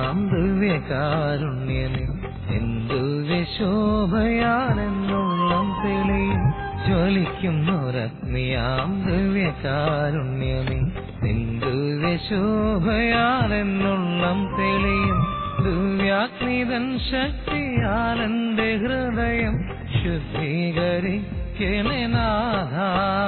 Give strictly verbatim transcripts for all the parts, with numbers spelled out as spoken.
രത്നയാം ദിവ്യകാരുണ്യമേ, എന്തു വിശോഭയാലെന്നുള്ളം തെളിയും ജ്വലിക്കുന്നു രത്നയാം ദിവ്യകാരുണ്യമേ, എന്തു വിശോഭയാലെന്നുള്ളം തെളിയും ദിവ്യാഗ്നിതൻ ശക്തിയാലെന്റെ ഹൃദയം ശുദ്ധീകരിക്കണേ നാഥ.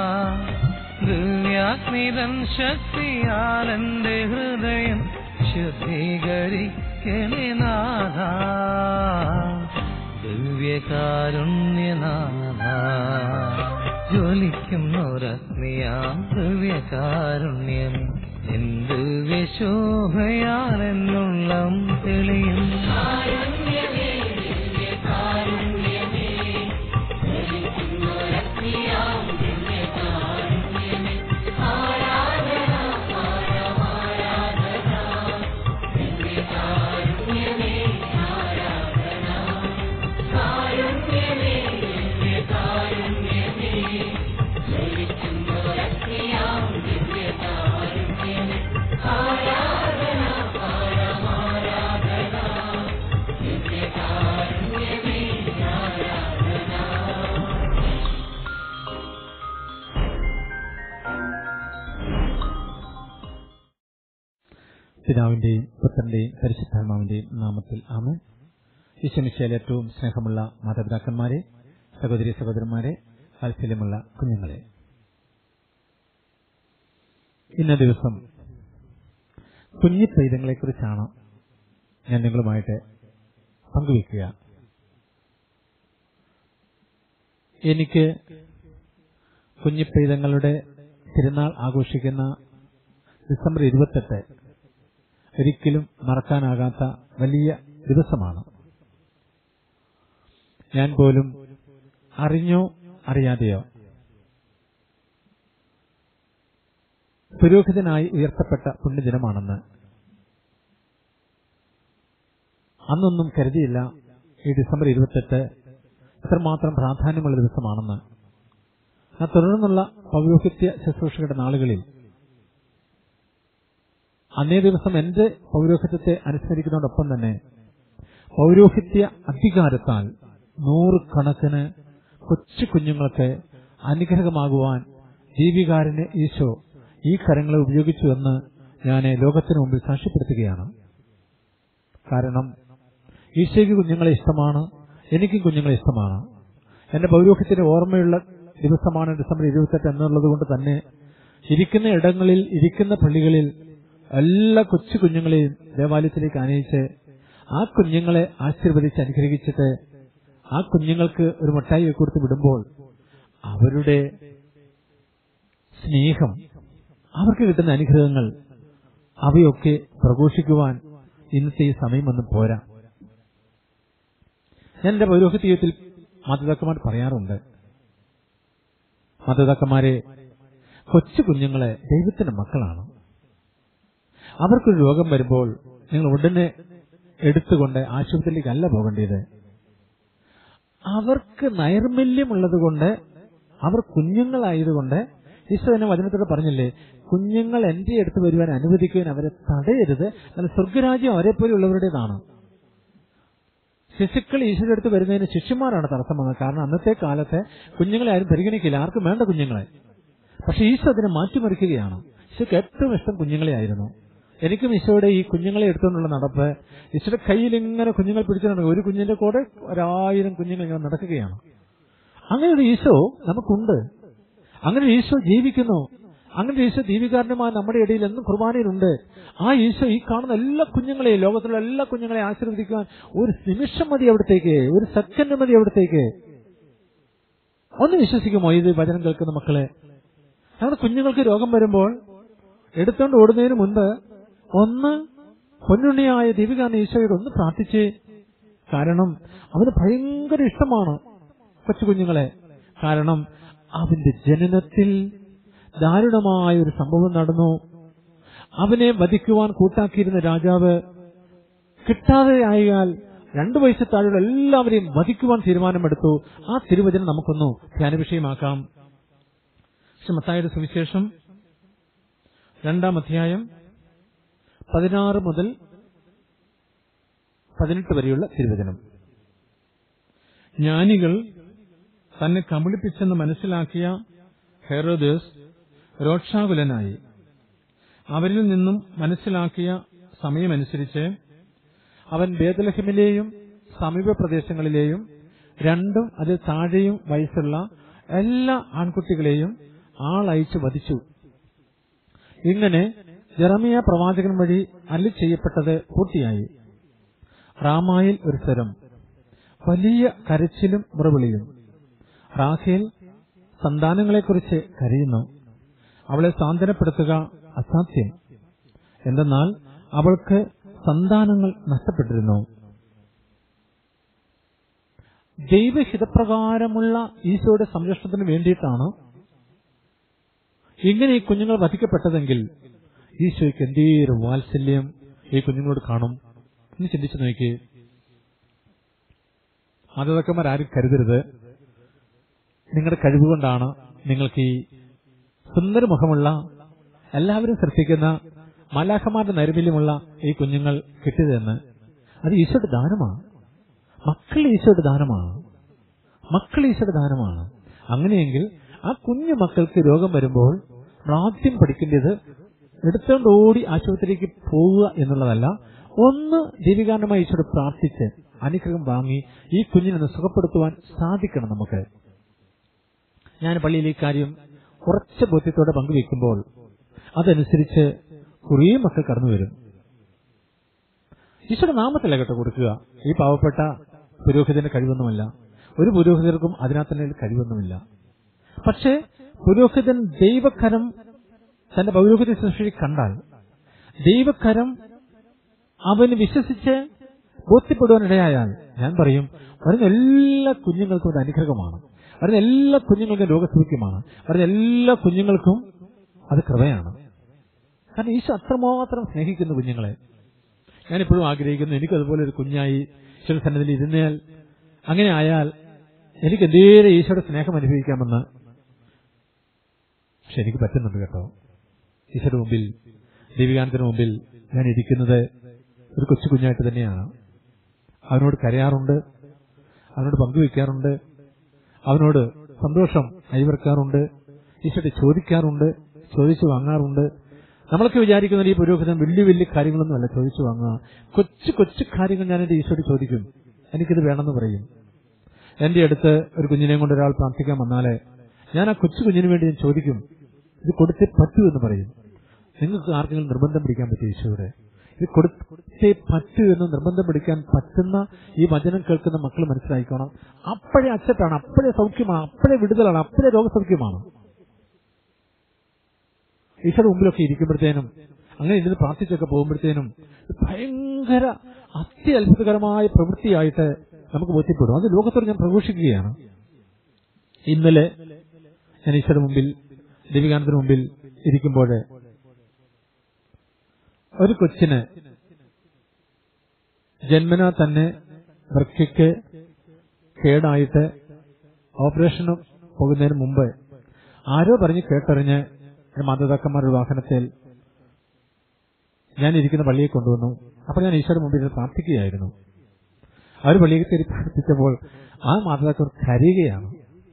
ദിവ്യാഗ്നിതൻ ശക്തിയാലെന്റെ ഹൃദയം ശുദ്ധീകരിക്കണേ നാഥ. ദിവ്യകാരുണ്യനാഥ, ജ്വലിക്കുന്നു രത്നയാം ദിവ്യകാരുണ്യമേ, എന്തു വിശോഭയാലെന്നുള്ളം തെളിയും. പിതാവിന്റെയും പുത്രന്റെയും പരിശുദ്ധാത്മാവിന്റെയും നാമത്തിൽ ആമേൻ. ഈശോമിശിഹായിൽ ഏറ്റവും സ്നേഹമുള്ള മാതാപിതാക്കന്മാരെ, സഹോദരി സഹോദരന്മാരെ, വാത്സല്യമുള്ള കുഞ്ഞുങ്ങളെ, ഇന്ന ദിവസം കുഞ്ഞി പൈതങ്ങളെക്കുറിച്ചാണ് ഞാൻ നിങ്ങളുമായിട്ട് പങ്കുവയ്ക്കുക. എനിക്ക് കുഞ്ഞി പൈതങ്ങളുടെ തിരുനാൾ ആഘോഷിക്കുന്ന ഡിസംബർ ഇരുപത്തെട്ട് ഒരിക്കലും മറക്കാനാകാത്ത വലിയ ദിവസമാണ്. ഞാൻ പോലും അറിഞ്ഞോ അറിയാതെയോ പുരോഹിതനായി ഉയർത്തപ്പെട്ട പുണ്യദിനമാണെന്ന് അന്നൊന്നും കരുതിയില്ല. ഈ ഡിസംബർ ഇരുപത്തെട്ട് ഇത്രമാത്രം പ്രാധാന്യമുള്ള ദിവസമാണെന്ന്. ആ തുടർന്നുള്ള പൗരോഹിത്യ ശുശ്രൂഷയുടെ നാളുകളിൽ അന്നേ ദിവസം എന്റെ പൗരോഹിത്യത്തെ അനുസ്മരിക്കുന്നതോടൊപ്പം തന്നെ പൗരോഹിത്യ അധികാരത്താൽ നൂറുകണക്കിന് കൊച്ചു കുഞ്ഞുങ്ങൾക്ക് അനുഗ്രഹമാകുവാൻ ദീപികാരന് ഈശോ ഈ കരങ്ങളെ ഉപയോഗിച്ചുവെന്ന് ഞാൻ ലോകത്തിന് മുമ്പിൽ സാക്ഷ്യപ്പെടുത്തുകയാണ്. കാരണം ഈശോയ്ക്ക് കുഞ്ഞുങ്ങളെ ഇഷ്ടമാണ്, എനിക്കും കുഞ്ഞുങ്ങളെ ഇഷ്ടമാണ്. എന്റെ പൗരോഹിത്യത്തിന്റെ ഓർമ്മയുള്ള ദിവസമാണ് ഡിസംബർ ഇരുപത്തെട്ട് എന്നുള്ളത് കൊണ്ട് തന്നെ ഇരിക്കുന്ന ഇടങ്ങളിൽ, ഇരിക്കുന്ന പള്ളികളിൽ എല്ലാ കൊച്ചു കുഞ്ഞുങ്ങളെയും ദേവാലയത്തിലേക്ക് ആനയിച്ച് ആ കുഞ്ഞുങ്ങളെ ആശീർവദിച്ച് അനുഗ്രഹിച്ചിട്ട് ആ കുഞ്ഞുങ്ങൾക്ക് ഒരു മിഠായി കൊടുത്ത് വിടുമ്പോൾ അവരുടെ സ്നേഹം, അവർക്ക് കിട്ടുന്ന അനുഗ്രഹങ്ങൾ, അവയൊക്കെ പ്രഘോഷിക്കുവാൻ ഇന്നത്തെ ഈ സമയമൊന്നും പോരാ. ഞാൻ എന്റെ പൗരോഹിത്യ ജീവിതത്തിൽ മാതാപിതാക്കന്മാർ പറയാറുണ്ട്, മാതാപിതാക്കന്മാരെ, കൊച്ചു കുഞ്ഞുങ്ങളെ ദൈവത്തിന്റെ മക്കളാണ്. അവർക്കൊരു രോഗം വരുമ്പോൾ നിങ്ങൾ ഉടനെ എടുത്തുകൊണ്ട് ആശുപത്രിയിലേക്കല്ല പോകേണ്ടത്. അവർക്ക് നൈർമല്യമുള്ളതുകൊണ്ട്, അവർ കുഞ്ഞുങ്ങളായതുകൊണ്ട്, ഈശോ തന്നെ വചനത്തോടെ പറഞ്ഞില്ലേ, കുഞ്ഞുങ്ങൾ എന്റെ അടുത്ത് വരുവാൻ അനുവദിക്കുവാൻ അവരെ തടയരുത്, എന്നാൽ സ്വർഗരാജ്യം അവരെ പോലെയുള്ളവരുടേതാണ്. ശിശുക്കൾ ഈശോയുടെ അടുത്ത് വരുന്നതിന് ശിഷ്യന്മാരാണ് തടസ്സം വന്നത്. കാരണം അന്നത്തെ കാലത്ത് കുഞ്ഞുങ്ങളെ ആരും പരിഗണിക്കില്ല, ആർക്കും വേണ്ട കുഞ്ഞുങ്ങളെ. പക്ഷെ ഈശോ അതിനെ മാറ്റിമറിക്കുകയാണ്. ഈശോയ്ക്ക് ഏറ്റവും ഇഷ്ടം കുഞ്ഞുങ്ങളെ ആയിരുന്നു. എനിക്കും ഈശോയുടെ ഈ കുഞ്ഞുങ്ങളെ എടുത്തുകൊണ്ടുള്ള നടപ്പ്, ഈശോയുടെ കയ്യിൽ ഇങ്ങനെ കുഞ്ഞുങ്ങൾ പിടിച്ചിട്ടുണ്ടെങ്കിൽ ഒരു കുഞ്ഞിന്റെ കൂടെ ഒരായിരം കുഞ്ഞുങ്ങൾ ഇങ്ങനെ നടക്കുകയാണ്. അങ്ങനെ ഒരു ഈശോ നമുക്കുണ്ട്, അങ്ങനെ ഒരു ഈശോ ജീവിക്കുന്നു. അങ്ങനെ ഒരു ഈശോ ദീപികാരനുമായി നമ്മുടെ ഇടയിൽ എന്നും കുർബാനയിലുണ്ട്. ആ ഈശോ ഈ കാണുന്ന എല്ലാ കുഞ്ഞുങ്ങളെയും, ലോകത്തിലുള്ള എല്ലാ കുഞ്ഞുങ്ങളെയും ആശീർവദിക്കാൻ ഒരു നിമിഷം മതി അവിടത്തേക്ക്, ഒരു സെക്കൻഡ് മതി അവിടത്തേക്ക്. ഒന്ന് വിശ്വസിക്കുമോ ഇത് വചനം കേൾക്കുന്ന മക്കളെ? നമ്മുടെ കുഞ്ഞുങ്ങൾക്ക് രോഗം വരുമ്പോൾ എടുത്തോണ്ട് ഓടുന്നതിന് മുൻപ് ഒന്ന് പൊന്നുണ്ണിയായ ദീപികാരൻ ഈശോയോട് ഒന്ന് പ്രാർത്ഥിച്ച്. കാരണം അവന് ഭയങ്കര ഇഷ്ടമാണ് കൊച്ചു കുഞ്ഞുങ്ങളെ. കാരണം അവന്റെ ജനനത്തിൽ ദാരുണമായ ഒരു സംഭവം നടന്നു. അവനെ വധിക്കുവാൻ കൂട്ടാക്കിയിരുന്ന രാജാവ് കിട്ടാതെ ആയാൽ രണ്ടു വയസ്സ് താഴെയുള്ള എല്ലാവരെയും വധിക്കുവാൻ തീരുമാനമെടുത്തു. ആ തിരുവചനം നമുക്കൊന്നു ധ്യാന വിഷയമാക്കാം. മത്തായിയുടെ സുവിശേഷം രണ്ടാം അധ്യായം പതിനാറ് മുതൽ പതിനെട്ട് വരെയുള്ള തിരുവചനം. ജ്ഞാനികൾ തന്നെ കബളിപ്പിച്ചെന്ന് മനസ്സിലാക്കിയ ഹെരോദസ് രോക്ഷാകുലനായി. അവരിൽ നിന്നും മനസ്സിലാക്കിയ സമയമനുസരിച്ച് അവൻ ബേത്ലഹേമിലെയും സമീപ പ്രദേശങ്ങളിലെയും രണ്ടും അതിൽ താഴെയും വയസ്സുള്ള എല്ലാ ആൺകുട്ടികളെയും ആളയച്ചു വധിച്ചു. ഇങ്ങനെ ജെറമിയ പ്രവാചകൻ വഴി അരുളി ചെയ്യപ്പെട്ടത് പൂർത്തിയായി. റാമായിൽ ഒരു സ്വരം, വലിയ കരച്ചിലും മുറവിളിയും. റാഹേൽ സന്താനങ്ങളെക്കുറിച്ച് കരയുന്നു. അവളെ സാന്ത്വനപ്പെടുത്തുക അസാധ്യം. എന്തെന്നാൽ അവൾക്ക് സന്താനങ്ങൾ നഷ്ടപ്പെട്ടിരുന്നു. ദൈവഹിതപ്രകാരമുള്ള ഈശോയുടെ സംരക്ഷണത്തിന് വേണ്ടിയിട്ടാണ് ഇങ്ങനെ ഈ കുഞ്ഞുങ്ങൾ വധിക്കപ്പെട്ടതെങ്കിൽ ഈശോയ്ക്ക് എന്തേരു വാത്സല്യം ഈ കുഞ്ഞുങ്ങളോട് കാണും എന്ന് ചിന്തിച്ചു നോക്കി. മാതാപിതാക്കന്മാരാരും കരുതരുത് നിങ്ങളുടെ കഴിവുകൊണ്ടാണ് നിങ്ങൾക്ക് ഈ സുന്ദരമുഖമുള്ള എല്ലാവരും ശ്രദ്ധിക്കുന്ന മാലാഖമാരുടെ നൈർമല്യമുള്ള ഈ കുഞ്ഞുങ്ങൾ കിട്ടിയതെന്ന്. അത് ഈശോയുടെ ദാനമാണ്. മക്കൾ ഈശോയുടെ ദാനമാണ്. മക്കൾ ഈശോയുടെ ദാനമാണ്. അങ്ങനെയെങ്കിൽ ആ കുഞ്ഞു മക്കൾക്ക് രോഗം വരുമ്പോൾ ആദ്യം പഠിക്കേണ്ടത് എടുത്തുകൊണ്ട് ഓടി ആശുപത്രിയിലേക്ക് പോവുക എന്നുള്ളതല്ല, ഒന്ന് ദൈവികാരണമായി ഈശോയോട് പ്രാർത്ഥിച്ച് അനുഗ്രഹം വാങ്ങി ഈ കുഞ്ഞിനെ സുഖപ്പെടുത്തുവാൻ സാധിക്കണം നമുക്ക്. ഞാൻ പള്ളിയിൽ ഈ കാര്യം ഉറച്ച ബോധ്യത്തോടെ പങ്കുവെക്കുമ്പോൾ അതനുസരിച്ച് കുറേ മക്കൾ കടന്നു വരും. ഈശോയുടെ നാമത്തില കേട്ടോ കൊടുക്കുക. ഈ പാവപ്പെട്ട പുരോഹിതന്റെ കഴിവൊന്നുമല്ല, ഒരു പുരോഹിതർക്കും അതിനകത്ത് കഴിവൊന്നുമില്ല. പക്ഷേ പുരോഹിതൻ ദൈവകരം തന്റെ പൗരോഹിത ശുശ്രൂഷയിൽ കണ്ടാൽ ദൈവകരം അവന് വിശ്വസിച്ച് ബോധ്യപ്പെടുവാനിടയായാൽ ഞാൻ പറയും വരുന്ന എല്ലാ കുഞ്ഞുങ്ങൾക്കും ഒരു അനുഗ്രഹമാണ്. വരുന്ന എല്ലാ കുഞ്ഞുങ്ങൾക്കും രോഗസൗഖ്യമാണ്. വരുന്ന എല്ലാ കുഞ്ഞുങ്ങൾക്കും അത് കൃപയാണ്. കാരണം ഈശോ അത്രമാത്രം സ്നേഹിക്കുന്ന കുഞ്ഞുങ്ങളെ. ഞാനിപ്പോഴും ആഗ്രഹിക്കുന്നു എനിക്കതുപോലെ ഒരു കുഞ്ഞായി ഈശോയുടെ സന്നിധിയിൽ ഇരുന്നാൽ, അങ്ങനെ ആയാൽ എനിക്ക് എന്തേലും ഈശോയുടെ സ്നേഹം അനുഭവിക്കാമെന്ന്. പക്ഷെ എനിക്ക് പറ്റുന്നുണ്ട് കേട്ടോ. ഈശോയുടെ മുമ്പിൽ, ദൈവികാനത്തിന് മുമ്പിൽ ഞാൻ ഇരിക്കുന്നത് ഒരു കൊച്ചു കുഞ്ഞായിട്ട് തന്നെയാണ്. അവനോട് കരയാറുണ്ട്, അവനോട് പങ്കുവെക്കാറുണ്ട്, അവനോട് സന്തോഷം അയവർക്കാറുണ്ട്, ഈശോയോട് ചോദിക്കാറുണ്ട്, ചോദിച്ചു വാങ്ങാറുണ്ട്. നമ്മളൊക്കെ വിചാരിക്കുന്ന ഈ പുരോഹിതൻ വലിയ വലിയ കാര്യങ്ങളൊന്നുമല്ല ചോദിച്ചു വാങ്ങുക. കൊച്ചു കൊച്ചു കാര്യങ്ങൾ ഞാൻ എന്റെ ഈശോയോട് ചോദിക്കും, എനിക്കിത് വേണമെന്ന് പറയും. എന്റെ അടുത്ത് ഒരു കുഞ്ഞിനെയും കൊണ്ട് ഒരാൾ പ്രാർത്ഥിക്കാൻ വന്നാലേ ഞാൻ ആ കൊച്ചു കുഞ്ഞിന് വേണ്ടി ഞാൻ ചോദിക്കും, ഇത് കൊടുത്തേ പറ്റൂ എന്ന് പറയും. നിങ്ങൾക്ക് ആർക്കെങ്കിലും നിർബന്ധം പിടിക്കാൻ പറ്റും ഈശോയുടെ? ഇത് കൊടുത്തേ പറ്റൂ എന്ന് നിർബന്ധം പിടിക്കാൻ പറ്റുന്ന ഈ വചനം കേൾക്കുന്ന മക്കൾ മനസ്സിലാക്കണം. അപ്പോഴേ അച്ചട്ടാണ്, അപ്പോഴേ സൗഖ്യമാണ്, അപ്പോഴേ വിടുതലാണ്, അപ്പോഴേ രോഗസൗഖ്യമാണ്. ഈശോയുടെ മുമ്പിലൊക്കെ ഇരിക്കുമ്പോഴത്തേനും അങ്ങനെ ഇരുന്ന് പ്രാർത്ഥിച്ചൊക്കെ പോകുമ്പോഴത്തേനും ഭയങ്കര അത്യത്ഭുതകരമായ പ്രവൃത്തിയായിട്ട് നമുക്ക് ബോധ്യപ്പെടും. അത് ലോകത്തോട് ഞാൻ പ്രഘോഷിക്കുകയാണ്. ഇന്നലെ ഞാൻ ഈശോയുടെ മുമ്പിൽ, ദൈവികാനത്തിന് മുമ്പിൽ ഇരിക്കുമ്പോൾ ഒരു കൊച്ചിന് ജന്മനാ തന്നെ വൃക്കയ്ക്ക് കേടായിട്ട് ഓപ്പറേഷന് പോകുന്നതിന് മുമ്പ് ആരോ പറഞ്ഞ് കേട്ടറിഞ്ഞ് മാതാപിതാക്കന്മാരുടെ വാഹനത്തിൽ ഞാൻ ഇരിക്കുന്ന പള്ളിയെ കൊണ്ടുവന്നു. അപ്പോൾ ഞാൻ ഈശോയുടെ മുമ്പിൽ പ്രാർത്ഥിക്കുകയായിരുന്നു. അവർ പള്ളിയിൽ കയറി പ്രാർത്ഥിച്ചപ്പോൾ ആ മാതാപിതാക്കൾ കരയുകയാണ്.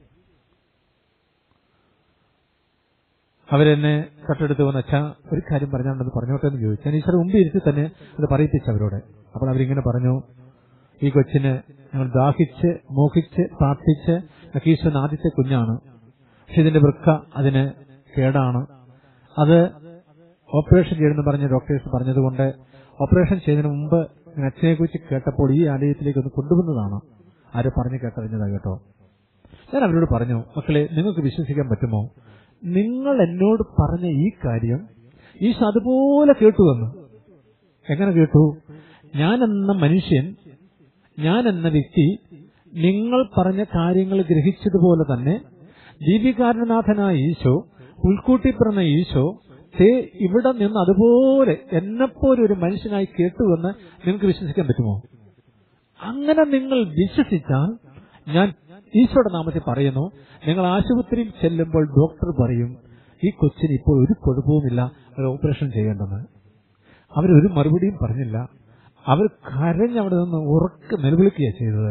അവരെന്നെ തൊട്ടടുത്ത് വന്ന് അച്ഛാ ഒരു കാര്യം പറഞ്ഞാണെന്ന് പറഞ്ഞോട്ടെ എന്ന് ചോദിച്ചു. ഞാൻ ഈശോയുടെ മുമ്പിൽ ഇരുത്തി തന്നെ അത് പറയിപ്പിച്ചു അവരോട്. അപ്പോൾ അവരിങ്ങനെ പറഞ്ഞു, ഈ കൊച്ചിന് ഞങ്ങൾ ദാഹിച്ച് മോഹിച്ച് പ്രാർത്ഥിച്ച് ഈശോയുടെ ആദ്യത്തെ കുഞ്ഞാണ്, പക്ഷെ ഇതിന്റെ വൃക്ക അതിന് കേടാണ്, അത് ഓപ്പറേഷൻ ചെയ്യണമെന്ന് പറഞ്ഞ് ഡോക്ടേഴ്സ് പറഞ്ഞതുകൊണ്ട് ഓപ്പറേഷൻ ചെയ്തതിന് മുമ്പ് അച്ഛനെ കുറിച്ച് കേട്ടപ്പോൾ ഈ ആലയത്തിലേക്ക് ഒന്ന് കൊണ്ടുവന്നതാണ്. ആരും പറഞ്ഞു കേട്ടറിഞ്ഞതാ കേട്ടോ. ഞാൻ അവരോട് പറഞ്ഞു, മക്കളെ നിങ്ങൾക്ക് വിശ്വസിക്കാൻ പറ്റുമോ? നിങ്ങൾ എന്നോട് പറഞ്ഞ ഈ കാര്യം ഈശോ അതുപോലെ കേട്ടുവന്നു. എങ്ങനെ കേട്ടു? ഞാൻ എന്ന മനുഷ്യൻ, ഞാൻ എന്ന വ്യക്തി നിങ്ങൾ പറഞ്ഞ കാര്യങ്ങൾ ഗ്രഹിച്ചതുപോലെ തന്നെ ദീപികാരണനാഥനായ ഈശോ, ഉൾക്കൂട്ടി പറഞ്ഞ ഈശോ തേ ഇവിടെ നിന്ന് അതുപോലെ എന്നെപ്പോലെ ഒരു മനുഷ്യനായി കേട്ടുവെന്ന് നിങ്ങൾക്ക് വിശ്വസിക്കാൻ പറ്റുമോ? അങ്ങനെ നിങ്ങൾ വിശ്വസിച്ചാൽ ഞാൻ ഈശോയുടെ നാമത്തിൽ പറയുന്നു, നിങ്ങൾ ആശുപത്രിയിൽ ചെല്ലുമ്പോൾ ഡോക്ടർ പറയും ഈ കൊച്ചിന് ഇപ്പോൾ ഒരു കുഴപ്പവുമില്ല, ഒരു ഓപ്പറേഷൻ ചെയ്യേണ്ടെന്ന്. അവരൊരു മറുപടിയും പറഞ്ഞില്ല. അവർ കരഞ്ഞവിടെ നിന്ന് ഉറക്കെ നിലവിളിക്കുകയാണ് ചെയ്തത്.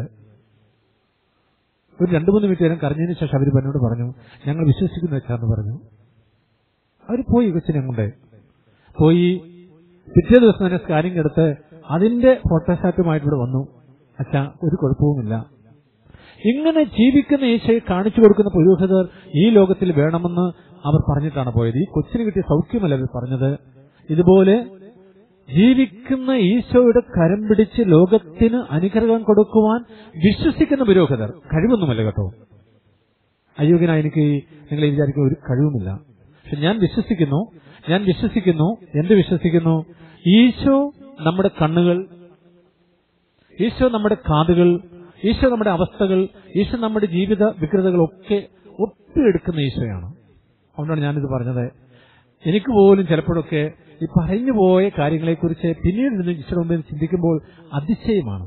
ഒരു രണ്ടു മൂന്ന് മിനിറ്റ് നേരം കരഞ്ഞതിന് ശേഷം അവർ എന്നോട് പറഞ്ഞു, ഞങ്ങൾ വിശ്വസിക്കുന്ന വെച്ചാന്ന് പറഞ്ഞു. അവർ പോയി കൊച്ചിനെ കൊണ്ട് പോയി. പിറ്റേ ദിവസം തന്നെ സ്കാനിങ് എടുത്ത് അതിന്റെ ഫോട്ടോസ്റ്റാറ്റുമായിട്ട് ഇവിടെ വന്നു. അച്ഛാ, ഒരു കുഴപ്പവുമില്ല. ഇങ്ങനെ ജീവിക്കുന്ന ഈശോയെ കാണിച്ചു കൊടുക്കുന്ന പുരോഹിതർ ഈ ലോകത്തിൽ വേണമെന്ന് അവർ പറഞ്ഞിട്ടാണ് പോയത്. ഈ കൊച്ചിന് കിട്ടിയ സൗഖ്യമല്ല അവർ പറഞ്ഞത്. ഇതുപോലെ ജീവിക്കുന്ന ഈശോയുടെ കരം പിടിച്ച് ലോകത്തിന് അനുഗ്രഹം കൊടുക്കുവാൻ വിശ്വസിക്കുന്ന പുരോഹിതർ. കഴിവൊന്നുമല്ല കേട്ടോ. അയോഗ്യനായ എനിക്ക് നിങ്ങൾ വിചാരിക്കുന്ന ഒരു കഴിവുമില്ല. പക്ഷെ ഞാൻ വിശ്വസിക്കുന്നു ഞാൻ വിശ്വസിക്കുന്നു എന്ത് വിശ്വസിക്കുന്നു? ഈശോ നമ്മുടെ കണ്ണുകൾ, ഈശോ നമ്മുടെ കാതുകൾ, ഈശോ നമ്മുടെ അവസ്ഥകൾ, ഈശോ നമ്മുടെ ജീവിത വികൃതകളൊക്കെ ഒപ്പിയെടുക്കുന്ന ഈശോയാണ്. അതുകൊണ്ടാണ് ഞാനിത് പറഞ്ഞത്. എനിക്ക് പോലും ചിലപ്പോഴൊക്കെ ഈ പറഞ്ഞു പോയ കാര്യങ്ങളെക്കുറിച്ച് പിന്നീട് നിന്ന് ഈശോയുടെ മുമ്പിൽ ചിന്തിക്കുമ്പോൾ അതിശയമാണ്.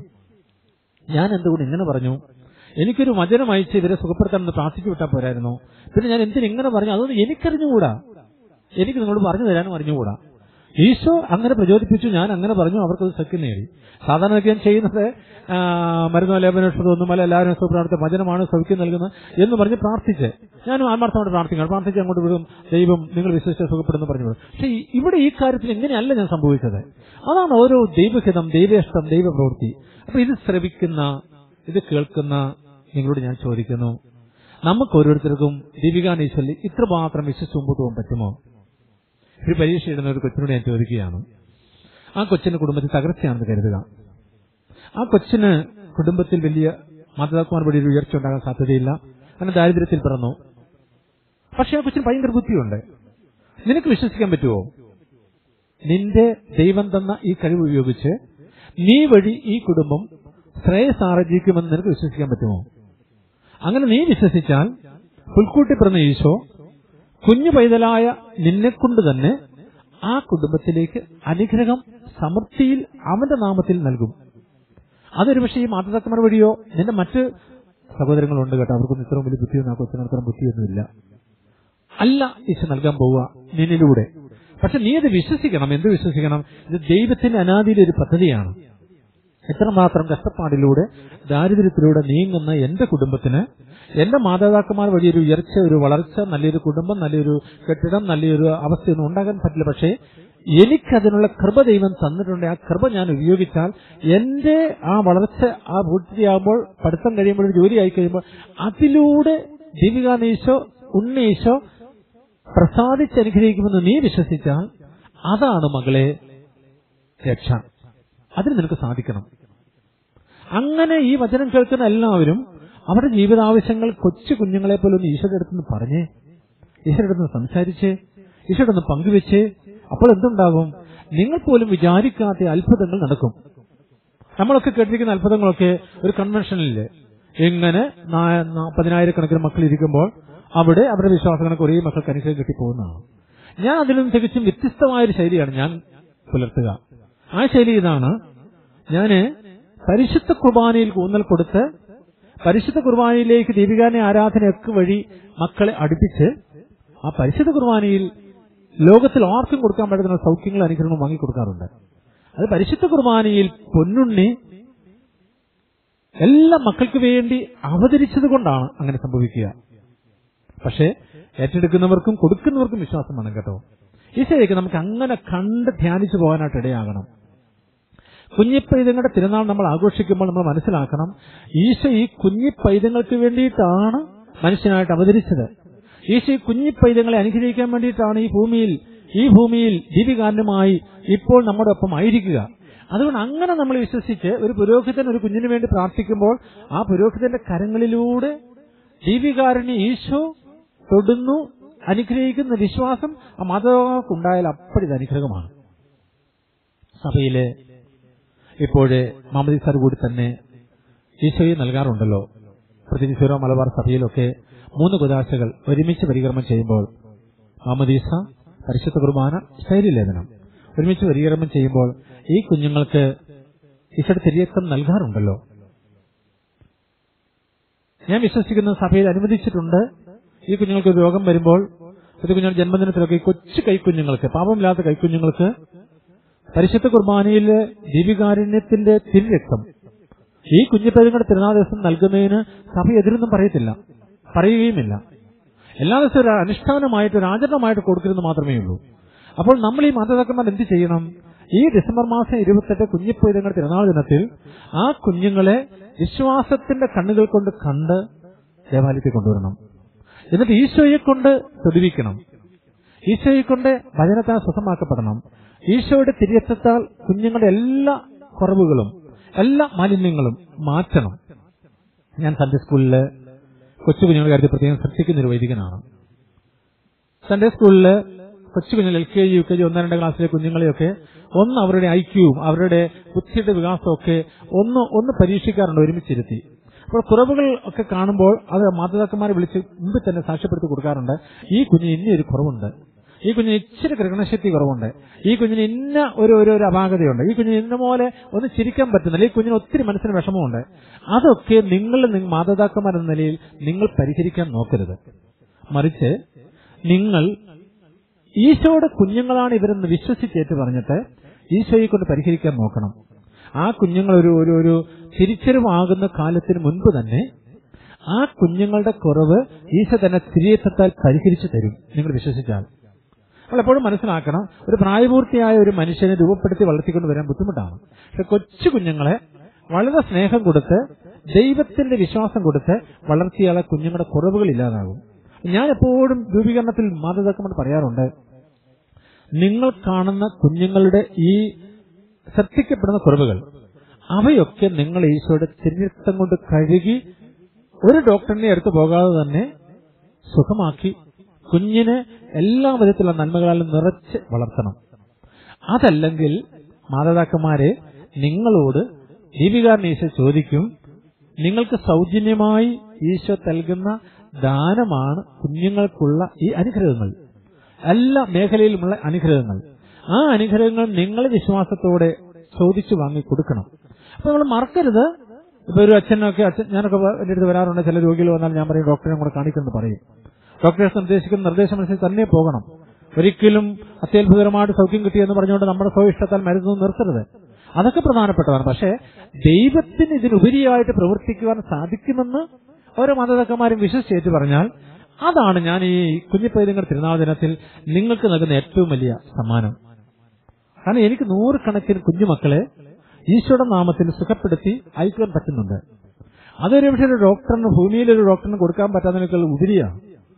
ഞാൻ എന്തുകൊണ്ട് ഇങ്ങനെ പറഞ്ഞു? എനിക്കൊരു വചനം അയച്ച് ഇവരെ സുഖപ്പെടുത്താമെന്ന് പ്രാർത്ഥിച്ചു വിട്ടാൽ പോരായിരുന്നു. പിന്നെ ഞാൻ എന്തിനെങ്ങനെ പറഞ്ഞു? അതൊന്നും എനിക്കറിഞ്ഞുകൂടാ. എനിക്ക് നിങ്ങളോട് പറഞ്ഞു തരാനും അറിഞ്ഞുകൂടാ. ഈശോ അങ്ങനെ പ്രചോദിപ്പിച്ചു, ഞാൻ അങ്ങനെ പറഞ്ഞു, അവർക്കത് സഖ്യം നേടി. സാധാരണയൊക്കെ ഞാൻ ചെയ്യുന്നത് മരുന്നോ ലേപനോഷധമൊന്നുമല്ല, എല്ലാവരും സുഖപ്രാർത്ഥന വചനമാണ് സൗഖ്യം നൽകുന്നത് എന്ന് പറഞ്ഞ് പ്രാർത്ഥിച്ച് ഞാനും ആത്മാർത്ഥമായിട്ട് പ്രാർത്ഥിക്കണം. പ്രാർത്ഥിച്ച് അങ്ങോട്ട് വിടും, ദൈവം നിങ്ങൾ വിശ്വസിച്ച് സുഖപ്പെടുന്നു പറഞ്ഞു വിടും. പക്ഷെ ഇവിടെ ഈ കാര്യത്തിൽ എങ്ങനെയല്ല ഞാൻ സംഭവിച്ചത്. അതാണ് ഓരോ ദൈവഹിതം, ദൈവേഷ്ടം, ദൈവപ്രവൃത്തി. അപ്പൊ ഇത് ശ്രവിക്കുന്ന, ഇത് കേൾക്കുന്ന നിങ്ങളോട് ഞാൻ ചോദിക്കുന്നു, നമുക്ക് ഓരോരുത്തർക്കും ദീപികാനീശ്വരിൽ ഇത്രമാത്രം വിശ്വസിച്ച് മുമ്പോട്ട് പോകാൻ പറ്റുമോ? ഒരു പരീക്ഷ ഇടുന്ന ഒരു കൊച്ചിനോട് ഞാൻ ചോദിക്കുകയാണ്. ആ കൊച്ചിന്റെ കുടുംബത്തിൽ തകർച്ചയാണെന്ന് കരുതുക. ആ കൊച്ചിന് കുടുംബത്തിൽ വലിയ മാതാപിതാക്കന്മാർ വഴി ഒരു ഉയർച്ച ഉണ്ടാകാൻ സാധ്യതയില്ല. അങ്ങനെ ദാരിദ്ര്യത്തിൽ പിറന്നു. പക്ഷെ ആ കൊച്ചിന് ഭയങ്കര ബുദ്ധിയുണ്ട്. നിനക്ക് വിശ്വസിക്കാൻ പറ്റുമോ? നിന്റെ ദൈവം തന്ന ഈ കഴിവ് ഉപയോഗിച്ച് നീ വഴി ഈ കുടുംബം ശ്രേയസ് ആർജിക്കുമെന്ന് നിനക്ക് വിശ്വസിക്കാൻ പറ്റുമോ? അങ്ങനെ നീ വിശ്വസിച്ചാൽ പുൽക്കൂട്ടി പിറന്ന ഈശോ കുഞ്ഞു പൈതലായ നിന്നെക്കൊണ്ട് തന്നെ ആ കുടുംബത്തിലേക്ക് അനുഗ്രഹം സമൃദ്ധിയിൽ അവന്റെ നാമത്തിൽ നൽകും. അതൊരു പക്ഷേ ഈ മാതാപിതാക്കന്മാർ വഴിയോ നിന്റെ മറ്റ് സഹോദരങ്ങളുണ്ട് കേട്ടോ, അവർക്കൊന്നും ഇത്രയും വലിയ ബുദ്ധിയൊന്നും ആ കൊച്ചിന് അത്രയും ബുദ്ധിയൊന്നുമില്ല. അല്ല ഈശോ നൽകാൻ പോവുക നിന്നിലൂടെ. പക്ഷെ നീ അത് വിശ്വസിക്കണം. എന്ത് വിശ്വസിക്കണം? ഇത് ദൈവത്തിന്റെ അനാദിയിലെ ഒരു പദ്ധതിയാണ്. എത്രമാത്രം കഷ്ടപ്പാടിലൂടെ ദാരിദ്ര്യത്തിലൂടെ നീങ്ങുന്ന എന്റെ കുടുംബത്തിന് എന്റെ മാതാപിതാക്കന്മാർ വഴിയൊരു ഉയർച്ച, ഒരു വളർച്ച, നല്ലൊരു കുടുംബം, നല്ലൊരു കെട്ടിടം, നല്ലൊരു അവസ്ഥയൊന്നും ഉണ്ടാകാൻ പറ്റില്ല. പക്ഷേ എനിക്കതിനുള്ള കൃപ ദൈവം തന്നിട്ടുണ്ട്. ആ കൃപ ഞാൻ ഉപയോഗിച്ചാൽ എന്റെ ആ വളർച്ച ആ പൂർത്തിയാകുമ്പോൾ, പഠിത്തം കഴിയുമ്പോൾ, ഒരു ജോലി ആയി കഴിയുമ്പോൾ അതിലൂടെ ദീപികാനീശോ, ഉണ്ണീശോ പ്രസാദിച്ചനുഗ്രഹിക്കുമെന്ന് നീ വിശ്വസിച്ചാൽ അതാണ് മകളെ രക്ഷ. അതിന് നിനക്ക് സാധിക്കണം. അങ്ങനെ ഈ വചനം കേൾക്കുന്ന എല്ലാവരും അവരുടെ ജീവിതാവശ്യങ്ങൾ കൊച്ചു കുഞ്ഞുങ്ങളെ പോലെ ഒന്ന് ഈശോയുടെ അടുത്തുനിന്ന് പറഞ്ഞേ, ഈശോയുടെ അടുത്ത് സംസാരിച്ച്, ഈശോയുടെ ഒന്ന് പങ്കുവെച്ച്. അപ്പോൾ എന്തുണ്ടാകും? നിങ്ങൾ പോലും വിചാരിക്കാത്ത അത്ഭുതങ്ങൾ നടക്കും. നമ്മളൊക്കെ കേട്ടിരിക്കുന്ന അത്ഭുതങ്ങളൊക്കെ ഒരു കൺവെൻഷനില് ഇങ്ങനെ പതിനായിരക്കണക്കിന് മക്കൾ ഇരിക്കുമ്പോൾ അവിടെ അവരുടെ വിശ്വാസങ്ങൾക്ക് ഒരേ മക്കൾക്ക് അനുഗ്രഹം കിട്ടിപ്പോകുന്നതാണ്. ഞാൻ അതിൽ നിന്ന് തികച്ചും വ്യത്യസ്തമായൊരു ശൈലിയാണ് ഞാൻ പുലർത്തുക. ആ ശൈലി ഇതാണ്. ഞാന് പരിശുദ്ധ കുർബാനയിൽ ഊന്നൽ കൊടുത്ത് പരിശുദ്ധ കുർബാനയിലേക്ക് ദീപികാനെ ആരാധനയൊക്കെ വഴി മക്കളെ അടുപ്പിച്ച് ആ പരിശുദ്ധ കുർബാനയിൽ ലോകത്തിൽ ആർക്കും കൊടുക്കാൻ പറ്റുന്ന സൗഖ്യങ്ങൾ അനുഗ്രഹങ്ങൾ വാങ്ങിക്കൊടുക്കാറുണ്ട്. അത് പരിശുദ്ധ കുർബാനയിൽ പൊന്നുണ്ണി എല്ലാ മക്കൾക്ക് വേണ്ടി അവതരിച്ചത് കൊണ്ടാണ് അങ്ങനെ സംഭവിക്കുക. പക്ഷേ ഏറ്റെടുക്കുന്നവർക്കും കൊടുക്കുന്നവർക്കും വിശ്വാസം വേണം കേട്ടോ. ഈശോയ്ക്ക് നമുക്ക് അങ്ങനെ കണ്ട് ധ്യാനിച്ചു പോകാനായിട്ട് ഇടയാകണം. കുഞ്ഞിപ്പൈതങ്ങളുടെ തിരുനാൾ നമ്മൾ ആഘോഷിക്കുമ്പോൾ നമ്മൾ മനസ്സിലാക്കണം, ഈശോ ഈ കുഞ്ഞിപ്പൈതങ്ങൾക്ക് വേണ്ടിയിട്ടാണ് മനുഷ്യനായിട്ട് അവതരിച്ചത്. ഈശോ ഈ കുഞ്ഞിപ്പൈതങ്ങളെ അനുഗ്രഹിക്കാൻ വേണ്ടിയിട്ടാണ് ഈ ഭൂമിയിൽ ഈ ഭൂമിയിൽ ദീപികാരനുമായി ഇപ്പോൾ നമ്മുടെ ഒപ്പം ആയിരിക്കുക. അതുകൊണ്ട് അങ്ങനെ നമ്മൾ വിശ്വസിച്ച് ഒരു പുരോഹിതൻ ഒരു കുഞ്ഞിന് വേണ്ടി പ്രാർത്ഥിക്കുമ്പോൾ ആ പുരോഹിതന്റെ കരങ്ങളിലൂടെ ദീപികാരനെ ഈശോ തൊടുന്നു, അനുഗ്രഹിക്കുന്ന വിശ്വാസം ആ മാതാപിതാക്കൾക്കുണ്ടായാൽ അപ്പോഴിത് അനുഗ്രഹമാണ്. സഭയിലെ ഇപ്പോഴേ മാമോദീസ കൂടി തന്നെ ഈശോയെ നൽകാറുണ്ടല്ലോ. പ്രത്യേകിച്ച് സീറോ മലബാർ സഭയിലൊക്കെ മൂന്ന് കുദാശകൾ ഒരുമിച്ച് പരികർമ്മം ചെയ്യുമ്പോൾ മാമോദീസ, പരിശുദ്ധ കുർബാന, ശൈലിലേപനം ഒരുമിച്ച് പരികർമ്മം ചെയ്യുമ്പോൾ ഈ കുഞ്ഞുങ്ങൾക്ക് ഈശോയുടെ തിരിയക്കം നൽകാറുണ്ടല്ലോ. ഞാൻ വിശ്വസിക്കുന്ന സഭയിൽ അനുവദിച്ചിട്ടുണ്ട്. ഈ കുഞ്ഞുങ്ങൾക്ക് രോഗം വരുമ്പോൾ ഒരു കുഞ്ഞുങ്ങളുടെ ജന്മദിനത്തിലൊക്കെ ഈ കൊച്ചു കൈക്കുഞ്ഞുങ്ങൾക്ക്, പാപമില്ലാത്ത കൈക്കുഞ്ഞുങ്ങൾക്ക് പരിശുദ്ധ കുർബാനയിലെ ദീപികാരുണ്യത്തിന്റെ തിരുരക്തം ഈ കുഞ്ഞിപ്പൈതങ്ങളുടെ തിരുനാൾ ദിവസം നൽകുന്നതിന് സഭ എതിരൊന്നും പറയത്തില്ല, പറയുകയുമില്ല. എല്ലാ ദിവസവും ഒരു അനുഷ്ഠാനമായിട്ട് ഒരു ആചരണമായിട്ട് കൊടുക്കരുത് മാത്രമേ ഉള്ളൂ. അപ്പോൾ നമ്മൾ ഈ മാതാപിതാക്കന്മാർ എന്ത് ചെയ്യണം? ഈ ഡിസംബർ മാസം ഇരുപത്തെട്ട് കുഞ്ഞിപ്പൈതങ്ങളുടെ തിരുനാൾ ദിനത്തിൽ ആ കുഞ്ഞുങ്ങളെ വിശ്വാസത്തിന്റെ കണ്ണുകൾ കൊണ്ട് കണ്ട് ദേവാലയത്തിൽ കൊണ്ടുവരണം. എന്നിട്ട് ഈശോയെ കൊണ്ട് സ്തുതിക്കണം. ഈശോയെ കൊണ്ട് വചനത്താൽ സ്വസ്ഥമാക്കപ്പെടണം. ഈശോയുടെ തിരുരക്തത്താൽ കുഞ്ഞുങ്ങളുടെ എല്ലാ കുറവുകളും എല്ലാ മാലിന്യങ്ങളും മാറ്റണം. ഞാൻ സൺഡേ സ്കൂളില് കൊച്ചു കുഞ്ഞുങ്ങളുടെ കാര്യത്തിൽ പ്രത്യേകം ശ്രദ്ധിക്കുന്ന ഒരു വൈദികനാണ്. സൺഡേ സ്കൂളില് കൊച്ചു കുഞ്ഞുങ്ങൾ L K G U K G ഒന്നാം രണ്ടാം ക്ലാസ്സിലെ കുഞ്ഞുങ്ങളെയൊക്കെ ഒന്ന് അവരുടെ ഐക്യവും അവരുടെ ബുദ്ധിയുടെ വികാസവും ഒക്കെ ഒന്ന് ഒന്ന് പരീക്ഷിക്കാറുണ്ട് ഒരുമിച്ചിരുത്തി. അപ്പോൾ കുറവുകൾ ഒക്കെ കാണുമ്പോൾ അത് മാതാപിതാക്കന്മാരെ വിളിച്ച് മുമ്പിൽ തന്നെ സാക്ഷ്യപ്പെടുത്തി കൊടുക്കാറുണ്ട്. ഈ കുഞ്ഞിന് ഇന്നൊരു കുറവുണ്ട്, ഈ കുഞ്ഞിന് ഇച്ചിരി ഗ്രഹണശക്തി കുറവുണ്ട്, ഈ കുഞ്ഞിന് ഇന്ന ഒരു ഒരു അപാകതയുണ്ട്, ഈ കുഞ്ഞിന് ഇന്ന പോലെ ഒന്ന് ചിരിക്കാൻ പറ്റുന്നില്ല, ഈ കുഞ്ഞിന് ഒത്തിരി മനസ്സിന് വിഷമമുണ്ട്. അതൊക്കെ നിങ്ങൾ മാതാപിതാക്കന്മാരെന്ന നിലയിൽ നിങ്ങൾ പരിഹരിക്കാൻ നോക്കരുത്. മറിച്ച് നിങ്ങൾ ഈശോയുടെ കുഞ്ഞുങ്ങളാണ് ഇവരെന്ന് വിശ്വസിച്ചേറ്റ് പറഞ്ഞിട്ട് ഈശോയെ കൊണ്ട് പരിഹരിക്കാൻ നോക്കണം. ആ കുഞ്ഞുങ്ങൾ ഒരു ഒരു ഒരു തിരിച്ചറിവാകുന്ന കാലത്തിന് മുൻപ് തന്നെ ആ കുഞ്ഞുങ്ങളുടെ കുറവ് ഈശോ തന്നെ തിരിയത്താൽ പരിഹരിച്ചു തരും നിങ്ങൾ വിശ്വസിച്ചാൽ. നമ്മൾ എപ്പോഴും മനസ്സിലാക്കണം, ഒരു പ്രായപൂർത്തിയായ ഒരു മനുഷ്യനെ രൂപപ്പെടുത്തി വളർത്തിക്കൊണ്ട് വരാൻ ബുദ്ധിമുട്ടാണ്. പക്ഷെ കൊച്ചു കുഞ്ഞുങ്ങളെ വളരെ സ്നേഹം കൊടുത്ത് ദൈവത്തിന്റെ വിശ്വാസം കൊടുത്ത് വളർത്തിയാളെ കുഞ്ഞുങ്ങളുടെ കുറവുകൾ ഇല്ലാതാകും. ഞാൻ എപ്പോഴും രൂപീകരണത്തിൽ മാതാപിതാക്കളോട് പറയാറുണ്ട്, നിങ്ങൾ കാണുന്ന കുഞ്ഞുങ്ങളുടെ ഈ ശ്രദ്ധിക്കപ്പെടുന്ന കുറവുകൾ അവയൊക്കെ നിങ്ങൾ ഈശോയുടെ തിരുരക്തം കൊണ്ട് കഴുകി ഒരു ഡോക്ടറിനെ അടുത്ത് പോകാതെ തന്നെ സുഖമാക്കി കുഞ്ഞിനെ എല്ലാ വിധത്തിലുള്ള നന്മകളാലും നിറച്ച് വളർത്തണം. അതല്ലെങ്കിൽ മാതാപിതാക്കന്മാരെ നിങ്ങളോട് ദീപികാരൻ ഈശോ ചോദിക്കും, നിങ്ങൾക്ക് സൗജന്യമായി ഈശോ നൽകുന്ന ദാനമാണ് കുഞ്ഞുങ്ങൾക്കുള്ള ഈ അനുഗ്രഹങ്ങൾ, എല്ലാ മേഖലയിലുമുള്ള അനുഗ്രഹങ്ങൾ. ആ അനുഗ്രഹങ്ങൾ നിങ്ങൾ വിശ്വാസത്തോടെ ചോദിച്ചു വാങ്ങി കൊടുക്കണം. അപ്പൊ നമ്മൾ മറക്കരുത്. ഇപ്പൊ ഒരു അച്ഛനൊക്കെ അച്ഛൻ ഞാനൊക്കെ എന്റെ അടുത്ത് വരാറുണ്ട്, ചില രോഗികൾ വന്നാൽ ഞാൻ പറയും ഡോക്ടറെ കൂടെ കാണിക്കുമെന്ന് പറയും. ഡോക്ടേഴ്സ് നിർദ്ദേശിക്കുന്ന നിർദ്ദേശമനുസരിച്ച് തന്നെ പോകണം. ഒരിക്കലും അത്യത്ഭുതകരമായിട്ട് സൗഖ്യം കിട്ടിയെന്ന് പറഞ്ഞുകൊണ്ട് നമ്മുടെ സ്വയിഷ്ടത്താൽ മരുന്നൊന്നും നിർത്തരുത്. അതൊക്കെ പ്രധാനപ്പെട്ടതാണ്. പക്ഷേ ദൈവത്തിന് ഇതിനുപരിയായിട്ട് പ്രവർത്തിക്കുവാൻ സാധിക്കുമെന്ന് ഓരോ മാതാപിതാക്കന്മാരും വിശ്വസിച്ചേറ്റ് പറഞ്ഞാൽ അതാണ് ഞാൻ ഈ കുഞ്ഞിപ്പൈതങ്ങളുടെ തിരുനാൾ ദിനത്തിൽ നിങ്ങൾക്ക് നൽകുന്ന ഏറ്റവും വലിയ സമ്മാനം. കാരണം എനിക്ക് നൂറുകണക്കിന് കുഞ്ഞുമക്കളെ ഈശോയുടെ നാമത്തിൽ സുഖപ്പെടുത്തി അയക്കുവാൻ പറ്റുന്നുണ്ട്. അതൊരു പക്ഷേ ഒരു ഡോക്ടറിന് ഭൂമിയിലൊരു ഡോക്ടറിന് കൊടുക്കാൻ പറ്റാത്തതിനേക്കാൾ ഉപരിയാണ്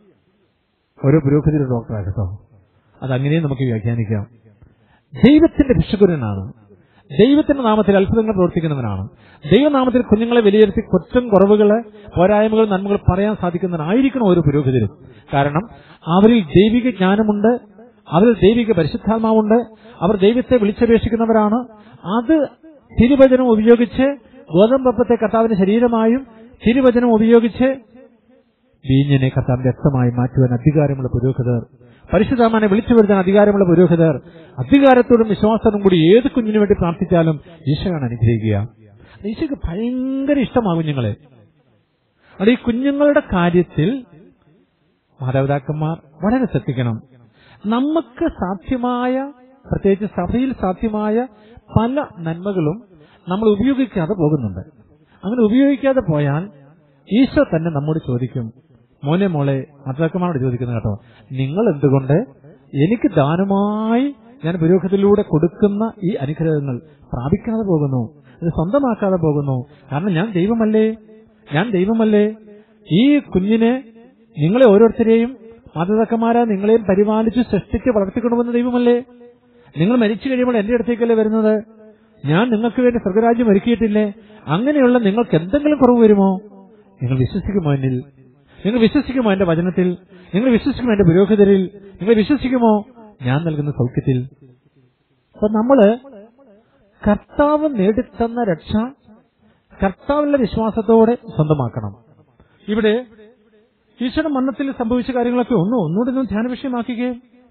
ഓരോ പുരോഗതിയുടെ ഡോക്ടറായിട്ടോ. അതങ്ങനെയും നമുക്ക് വ്യാഖ്യാനിക്കാം. ദൈവത്തിന്റെ ഭിക്ഷുക്കുരനാണ്, ദൈവത്തിന്റെ നാമത്തിൽ അത്ഭുതങ്ങൾ പ്രവർത്തിക്കുന്നവനാണ്. ദൈവനാമത്തിൽ കുഞ്ഞുങ്ങളെ വിലയിരുത്തി കുറ്റം കുറവുകള് പോരായ്മകൾ നന്മകൾ പറയാൻ സാധിക്കുന്നവനായിരിക്കണം ഓരോ പുരോഹിതരും. കാരണം അവരിൽ ദൈവിക ജ്ഞാനമുണ്ട്, അവരിൽ ദൈവിക പരിശുദ്ധാത്മാവുണ്ട്, അവർ ദൈവത്തെ വിളിച്ചപേക്ഷിക്കുന്നവരാണ്. അത് തിരുവചനം ഉപയോഗിച്ച് ഗോതമ്പപ്പത്തെ കർത്താവിന്റെ ശരീരമായും തിരുവചനം ഉപയോഗിച്ച് വീഞ്ഞിനെ കർത്താവിന്റെ രക്തമായി മാറ്റുവാൻ അധികാരമുള്ള പുരോഹിതർ, പരിശുദ്ധാത്മാവിനെ വിളിച്ചു വരുത്താൻ അധികാരമുള്ള പുരോഹിതർ, അധികാരത്തോടും വിശ്വാസത്തോടും കൂടി ഏത് കുഞ്ഞിനു വേണ്ടി പ്രാർത്ഥിച്ചാലും ഈശോയാണ് അനുഗ്രഹിക്കുക. ഈശോയ്ക്ക് ഭയങ്കര ഇഷ്ടമാകും കുഞ്ഞുങ്ങളെ. അത് ഈ കുഞ്ഞുങ്ങളുടെ കാര്യത്തിൽ മാതാപിതാക്കന്മാർ വളരെ ശ്രദ്ധിക്കണം. നമുക്ക് സാധ്യമായ, പ്രത്യേകിച്ച് സഭയിൽ സാധ്യമായ പല നന്മകളും നമ്മൾ ഉപയോഗിക്കാതെ പോകുന്നുണ്ട്. അങ്ങനെ ഉപയോഗിക്കാതെ പോയാൽ ഈശോ തന്നെ നമ്മോട് ചോദിക്കും, മോനെ മോളെ, മാതാപിതാക്കന്മാരോട് ചോദിക്കുന്നത് കേട്ടോ, നിങ്ങൾ എന്തുകൊണ്ട് എനിക്ക് ദാനമായി ഞാൻ പുരോഹിതത്തിലൂടെ കൊടുക്കുന്ന ഈ അനുഗ്രഹങ്ങൾ പ്രാപിക്കാതെ പോകുന്നു, ഇത് സ്വന്തമാക്കാതെ പോകുന്നു? കാരണം ഞാൻ ദൈവമല്ലേ, ഞാൻ ദൈവമല്ലേ. ഈ കുഞ്ഞിനെ നിങ്ങളെ ഓരോരുത്തരെയും മാതാപിതാക്കന്മാരെ നിങ്ങളെയും പരിപാലിച്ച് സൃഷ്ടിച്ച് വളർത്തിക്കൊണ്ടുവന്ന ദൈവമല്ലേ. നിങ്ങൾ മരിച്ചു കഴിയുമ്പോൾ എന്റെ അടുത്തേക്കല്ലേ വരുന്നത്? ഞാൻ നിങ്ങൾക്ക് വേണ്ടി സ്വർഗരാജ്യം ഒരുക്കിയിട്ടില്ലേ? അങ്ങനെയുള്ള നിങ്ങൾക്ക് എന്തെങ്കിലും കുറവ് വരുമോ? നിങ്ങൾ വിശ്വസിക്കുമോ എന്നിൽ? നിങ്ങൾ വിശ്വസിക്കുമോ എന്റെ വചനത്തിൽ? നിങ്ങൾ വിശ്വസിക്കുമോ എന്റെ പുരോഹിതരിൽ? നിങ്ങൾ വിശ്വസിക്കുമോ ഞാൻ നൽകുന്ന സൗഖ്യത്തിൽ? അപ്പൊ നമ്മള് കർത്താവ് നേടിത്തന്ന രക്ഷ കർത്താവിന്റെ വിശ്വാസത്തോടെ സ്വന്തമാക്കണം. ഇവിടെ ഈശോയുടെ മരണത്തിൽ സംഭവിച്ച കാര്യങ്ങളൊക്കെ ഒന്നും ഒന്നുകൂടി ഒന്ന് ധ്യാന വിഷയമാക്കുകയെ.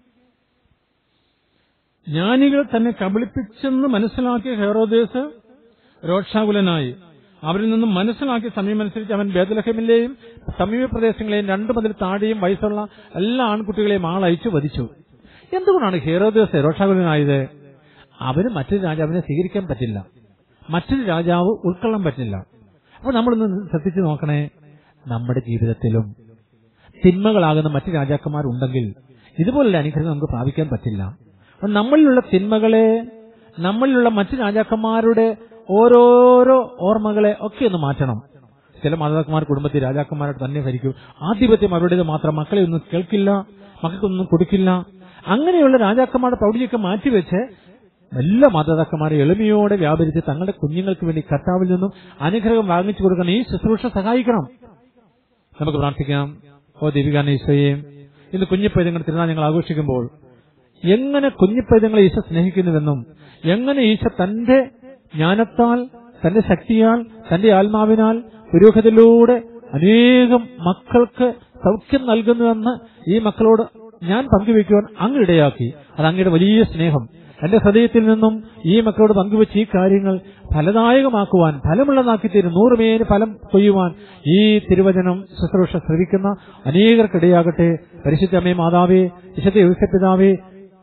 ജ്ഞാനികൾ തന്നെ കബളിപ്പിച്ചെന്ന് മനസ്സിലാക്കിയ ഹെറോദേസ് രോക്ഷാകുലനായി. അവരിൽ നിന്നും മനസ്സിലാക്കിയ സമയമനുസരിച്ച് അവൻ ബേത്ലഹേമിലെയും സമീപ പ്രദേശങ്ങളെയും രണ്ടു മുതൽ താഴെയും വയസ്സുള്ള എല്ലാ ആൺകുട്ടികളെയും ആളയച്ചു വധിച്ചു. എന്തുകൊണ്ടാണ് ഹെറോദേസ് രോക്ഷാകുലനായത്? അവന് മറ്റൊരു രാജാവിനെ സ്വീകരിക്കാൻ പറ്റില്ല, മറ്റൊരു രാജാവ് ഉൾക്കൊള്ളാൻ പറ്റില്ല. അപ്പൊ നമ്മളൊന്ന് ശ്രദ്ധിച്ചു നോക്കണേ, നമ്മുടെ ജീവിതത്തിലും തിന്മകളാകുന്ന മറ്റു രാജാക്കന്മാരുണ്ടെങ്കിൽ ഇതുപോലുള്ള അനുഗ്രഹം നമുക്ക് പ്രാപിക്കാൻ പറ്റില്ല. അപ്പൊ നമ്മളിലുള്ള തിന്മകളെ, നമ്മളിലുള്ള മറ്റു രാജാക്കന്മാരുടെ ഓരോരോ ഓർമ്മകളെ ഒക്കെ ഒന്ന് മാറ്റണം. ചില മാതാക്കന്മാർ കുടുംബത്തിൽ രാജാക്കന്മാരോട് തന്നെ ഭരിക്കും, ആധിപത്യം അവരുടേത് മാത്രം, മക്കളെ ഒന്നും കേൾക്കില്ല, മക്കൾക്കൊന്നും കൊടുക്കില്ല. അങ്ങനെയുള്ള രാജാക്കന്മാരുടെ പ്രൗഢിയൊക്കെ മാറ്റിവെച്ച് എല്ലാ മാതാപിതാക്കന്മാരെ എളിമയോടെ വ്യാപരിച്ച് തങ്ങളുടെ കുഞ്ഞുങ്ങൾക്ക് വേണ്ടി കർത്താവിൽ നിന്നും അനുഗ്രഹം വാങ്ങിച്ചു കൊടുക്കണം. ഈ ശുശ്രൂഷ സഹായിക്കണം. നമുക്ക് പ്രാർത്ഥിക്കാം. ഓ ദൈവികാന ഈശോയെ, ഇന്ന് കുഞ്ഞിപ്പൈതങ്ങളുടെ തിരുനാൾ ഞങ്ങൾ ആഘോഷിക്കുമ്പോൾ എങ്ങനെ കുഞ്ഞിപ്പൈതങ്ങളെ ഈശോ സ്നേഹിക്കുന്നുവെന്നും എങ്ങനെ ഈശോ തന്റെ ജ്ഞാനത്താൽ, തന്റെ ശക്തിയാൽ, തന്റെ ആത്മാവിനാൽ പുരോഹിതയിലൂടെ അനേകം മക്കൾക്ക് സൗഖ്യം നൽകുന്നുവെന്ന് ഈ മക്കളോട് ഞാൻ പങ്കുവെക്കുവാൻ അങ്ങ് ഇടയാക്കി. അത് അങ്ങയുടെ വലിയ സ്നേഹം. എന്റെ ഹൃദയത്തിൽ നിന്നും ഈ മക്കളോട് പങ്കുവെച്ച് ഈ കാര്യങ്ങൾ ഫലദായകമാക്കുവാൻ, ഫലമുള്ളതാക്കി തീരും, നൂറുമേന് ഫലം കൊയ്യുവാൻ ഈ തിരുവചനം ശുശ്രൂഷ ശ്രവിക്കുന്ന അനേകർക്കിടയാകട്ടെ. പരിശുദ്ധ അമ്മേ മാതാവേ, വിശുദ്ധ യോസേപ്പിതാവേ,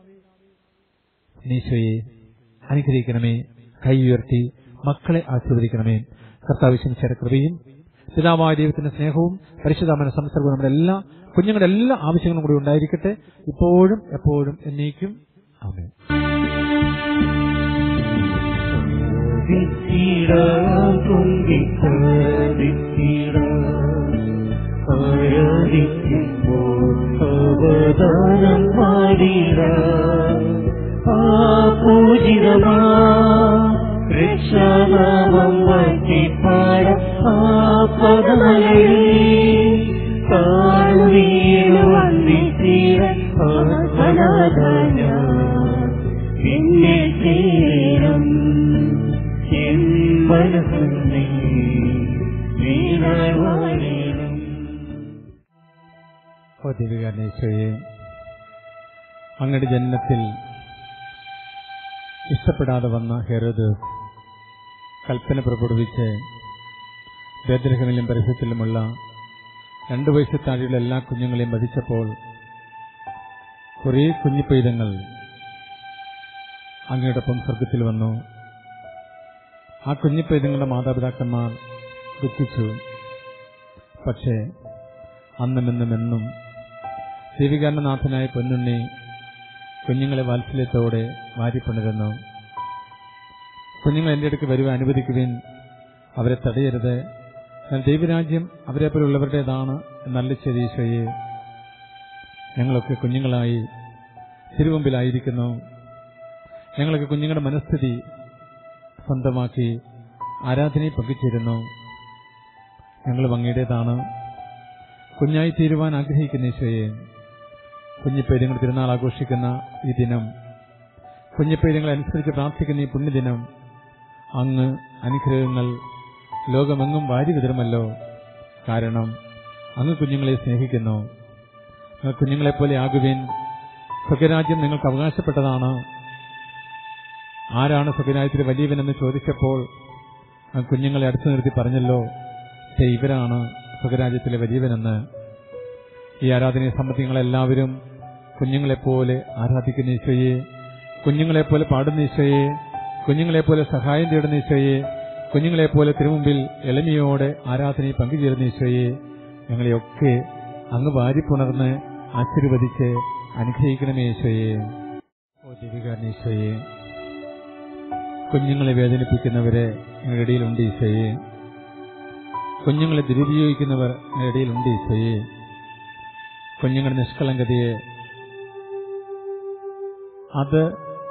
ഈശോയെ അനുഗ്രഹിക്കണമേ. കൈ ഉയർത്തി മക്കളെ ആശീർവദിക്കണമേ. കർത്താവിശിന്റെ കൃപയും പിതാവായ ദൈവത്തിന്റെ സ്നേഹവും പരിശുദ്ധാത്മാവിന്റെ സംസർഗവും നമ്മുടെ എല്ലാ കുഞ്ഞുങ്ങളുടെ എല്ലാ ആവശ്യങ്ങളും കൂടി ഉണ്ടായിരിക്കട്ടെ, ഇപ്പോഴും എപ്പോഴും എന്നേക്കും. ആമേൻ. അവതാരം പാടിട പൂജിതമാ രക്ഷാനാമം വറ്റിപ്പാട പദമലയിൽ താഴ്വീട് വന്നിത്തീര എന്നെ തീരം എൻ മനസ്സേ വീണാവാഴണം. ഓ ദിവ്യകാരണേശ്വരയെ, അങ്ങയുടെ ജനനത്തിൽ ഇഷ്ടപ്പെടാതെ വന്ന ഹെരോദ് കൽപ്പന പുറപ്പെടുവിച്ച് ബേത്ലഹേമിലും പരിസരത്തിലുമുള്ള രണ്ടു വയസ്സ് താഴെയുള്ള എല്ലാ കുഞ്ഞുങ്ങളെയും വധിച്ചപ്പോൾ കുറേ കുഞ്ഞിപ്പൈതങ്ങൾ അങ്ങയോടൊപ്പം സ്വർഗത്തിൽ വന്നു. ആ കുഞ്ഞിപ്പൈതങ്ങളുടെ മാതാപിതാക്കന്മാർ ദുഃഖിച്ചു. പക്ഷേ അന്നുമെന്നും എന്നും ദൈവികാരണനാഥനായ പൊന്നുണ്ണി കുഞ്ഞുങ്ങളെ വാത്സല്യത്തോടെ വാരിപ്പുണരുന്നു. കുഞ്ഞുങ്ങൾ എന്റെ അടുക്ക് വരുവാൻ അനുവദിക്കുവിൻ, അവരെ തടയരുത്, എന്നാൽ ദൈവരാജ്യം അവരെപ്പോലുള്ളവരുടേതാണ് എന്നല്ല ശരീശയെ. ഞങ്ങളൊക്കെ കുഞ്ഞുങ്ങളായി തിരുമുമ്പിലായിരിക്കുന്നു. ഞങ്ങളൊക്കെ കുഞ്ഞുങ്ങളുടെ മനസ്ഥിതി സ്വന്തമാക്കി ആരാധനയെ പങ്കുചേരുന്നു. ഞങ്ങൾ അങ്ങയുടേതാണ്. കുഞ്ഞായി തീരുവാൻ ആഗ്രഹിക്കുന്ന ഈശോയെ, കുഞ്ഞിപ്പേരുങ്ങൾ തിരുനാൾ ആഘോഷിക്കുന്ന ഈ ദിനം, കുഞ്ഞിപ്പേരുങ്ങളെ അനുസരിച്ച് പ്രാർത്ഥിക്കുന്ന ഈ പുണ്യദിനം, അങ്ങ് അനുഗ്രഹങ്ങൾ ലോകമെങ്ങും വാരി വിതറുമല്ലോ. കാരണം അങ്ങ് കുഞ്ഞുങ്ങളെ സ്നേഹിക്കുന്നു. നിങ്ങൾ കുഞ്ഞുങ്ങളെപ്പോലെ ആകുവിൻ. സ്വർഗരാജ്യം നിങ്ങൾക്ക് അവകാശപ്പെട്ടതാണ്. ആരാണ് സ്വർഗരാജ്യത്തിലെ വലിയവനെന്ന് ചോദിച്ചപ്പോൾ ആ കുഞ്ഞുങ്ങളെ അടുത്തു നിർത്തി പറഞ്ഞല്ലോ, ഇവരാണ് സ്വർഗരാജ്യത്തിലെ വലിയവനെന്ന്. ഈ ആരാധനയെ സംബന്ധിച്ച് നിങ്ങളെല്ലാവരും കുഞ്ഞുങ്ങളെപ്പോലെ ആരാധിക്കുന്ന ഈശോയെ, കുഞ്ഞുങ്ങളെപ്പോലെ പാടുന്ന ഈശോയെ, കുഞ്ഞുങ്ങളെപ്പോലെ സഹായം തേടുന്ന ഈശോയെ, കുഞ്ഞുങ്ങളെപ്പോലെ തിരുമുമ്പിൽ എളിമയോടെ ആരാധനയിൽ പങ്കുചേരുന്ന ഈശോയെ, ഞങ്ങളെയൊക്കെ അങ്ങ് വാരിപ്പുണർന്ന് ആശീർവദിച്ച് അനുഗ്രഹിക്കണമേ ഈശോയെ. ഓ ദിവ്യകാരണ ഈശോയെ, കുഞ്ഞുങ്ങളെ വേദനിപ്പിക്കുന്നവരെ ഞങ്ങളുടെ ഇടയിലുണ്ട് ഈശോയെ. കുഞ്ഞുങ്ങളെ ദുരുപയോഗിക്കുന്നവർ ഞങ്ങളുടെ ഇടയിലുണ്ട് ഈശോയെ. കുഞ്ഞുങ്ങളുടെ നിഷ്കളങ്കതയെ അത്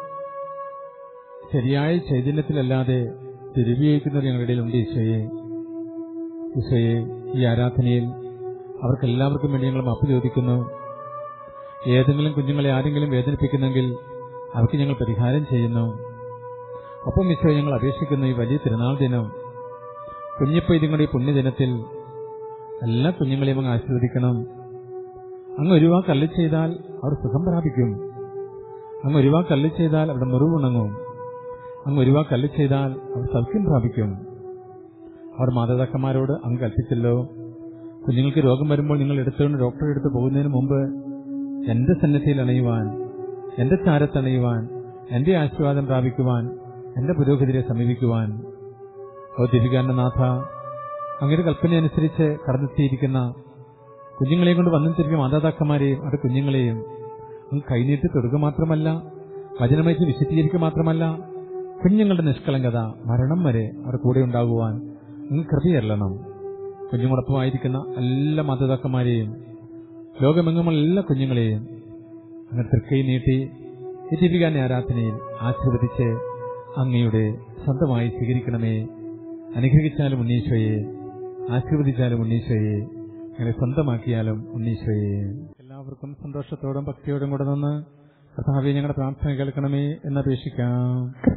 ശരിയായ ചൈതന്യത്തിലല്ലാതെ ദുരുപയോഗിക്കുന്നവർ ഞങ്ങളുടെ ഇടയിലുണ്ട് ഈശോയെ. ഈശോയെ, ഈ ആരാധനയിൽ അവർക്കെല്ലാവർക്കും വേണ്ടി ഞങ്ങൾ മാപ്പ് ചോദിക്കുന്നു. ഏതെങ്കിലും കുഞ്ഞുങ്ങളെ ആരെങ്കിലും വേദനിപ്പിക്കുന്നെങ്കിൽ അവർക്ക് ഞങ്ങൾ പരിഹാരം ചെയ്യുന്നു. ഒപ്പം ഈശോയെ, ഞങ്ങൾ അപേക്ഷിക്കുന്ന ഈ വലിയ തിരുനാൾ ദിനം, കുഞ്ഞിപ്പൈതങ്ങളുടെ ഈ പുണ്യദിനത്തിൽ എല്ലാ കുഞ്ഞുങ്ങളെയും അങ്ങ് ആശീർവദിക്കണം. അങ്ങ് ഒരു വാക്ക് അരുളി ചെയ്താൽ അവർ സുഖം പ്രാപിക്കും. അങ്ങ് ഒരു വാക്ക് അരുളി ചെയ്താൽ അവിടെ മുറിവുണങ്ങും. അങ്ങ് ഒരു വാക്ക് അരുളി ചെയ്താൽ അവർ സൗഖ്യം പ്രാപിക്കും. അവർ മാതാപിതാക്കന്മാരോട് അങ്ങ് കൽപ്പിച്ചല്ലോ, കുഞ്ഞുങ്ങൾക്ക് രോഗം വരുമ്പോൾ നിങ്ങൾ എടുത്തുകൊണ്ട് ഡോക്ടറെ എടുത്ത് പോകുന്നതിന് മുമ്പ് എന്റെ സന്നിധിയിൽ അണയുവാൻ, എന്റെ ചാരത്തണയുവാൻ, എന്റെ ആശീർവാദം പ്രാപിക്കുവാൻ, എന്റെ പുരോഹിതരെ സമീപിക്കുവാൻ. ഓ ദിവികാരന്റെ നാഥ, അങ്ങയുടെ കൽപ്പനയനുസരിച്ച് കടന്നെത്തിയിരിക്കുന്ന കുഞ്ഞുങ്ങളെയും കൊണ്ട് വന്നെത്തിയിരിക്കുന്ന മാതാപിതാക്കന്മാരെയും അത് കുഞ്ഞുങ്ങളെയും അങ്ങ് കൈനീട്ടി തൊടുക മാത്രമല്ല, വചനമയച്ച് വിശദീകരിക്കുക മാത്രമല്ല, കുഞ്ഞുങ്ങളുടെ നിഷ്കളങ്കത മരണം വരെ അവരുടെ കൂടെ ഉണ്ടാകുവാൻ അങ്ങ് കൃപയരളണം. കുഞ്ഞുങ്ങളൊപ്പമായിരിക്കുന്ന എല്ലാ മാതാപിതാക്കന്മാരെയും ലോകമെങ്ങുമുള്ള എല്ലാ കുഞ്ഞുങ്ങളെയും അങ്ങ് തൃക്കൈ നീട്ടി ഈ ദീപികാന്റെ ആരാധനയിൽ ആശീർവദിച്ച് അങ്ങയുടെ സ്വന്തമായി സ്വീകരിക്കണമേ. അനുഗ്രഹിച്ചാലും ഉണ്ണീശോയെ, ആശീർവദിച്ചാലും ഉണ്ണീശോയെ, അങ്ങനെ സ്വന്തമാക്കിയാലും ഉണ്ണീശോയെ. എല്ലാവർക്കും സന്തോഷത്തോടും ഭക്തിയോടും കൂടെ നിന്ന് കർത്താവേ ഞങ്ങളുടെ പ്രാർത്ഥന കേൾക്കണമേ എന്നപേക്ഷിക്കാം.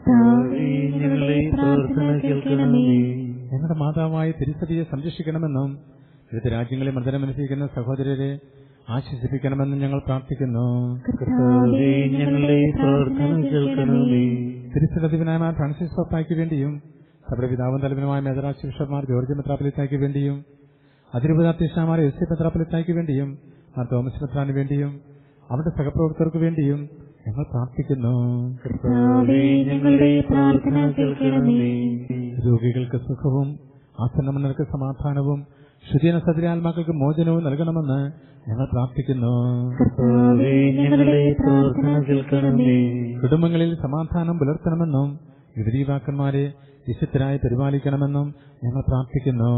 ഞങ്ങളുടെ മാതാവായ തിരുസഭയെ സംരക്ഷിക്കണമെന്നും വിവിധ രാജ്യങ്ങളെ മർദ്ദനമനുഭവിക്കുന്ന സഹോദരരെ ആശ്വസിപ്പിക്കണമെന്നും ഞങ്ങൾ പ്രാർത്ഥിക്കുന്നു. തിരുസഭദിവനായ ഫ്രാൻസിസ് പാപ്പായ്ക്ക് വേണ്ടിയും സഭയുടെ പിതാവും തലവനുമായ മേധരാജ് ബിഷപ്പ്മാർ ജോർജ് മെത്രാപ്പൊലീത്തായ്ക്ക് വേണ്ടിയും അതിരൂപതാധ്യക്ഷന്മാർ എസ് സി മെത്രാപ്പൊലീത്തായ്ക്ക് വേണ്ടിയും മാർ തോമസ് മെത്രാന് വേണ്ടിയും അവരുടെ സഹപ്രവർത്തകർക്ക് വേണ്ടിയും ഞങ്ങൾ പ്രാർത്ഥിക്കുന്നു. രോഗികൾക്ക് സുഖവും ആസന്നമന്നർക്ക് സമാധാനവും ശുദ്ധീന സദരാത്മാക്കൾക്ക് മോചനവും നൽകണമെന്ന് ഞങ്ങൾ പ്രാർത്ഥിക്കുന്നു. കുടുംബങ്ങളിൽ സമാധാനം പുലർത്തണമെന്നും വിപരീതാക്കന്മാരെ വിശുദ്ധരായി പരിപാലിക്കണമെന്നും ഞങ്ങൾ പ്രാർത്ഥിക്കുന്നു.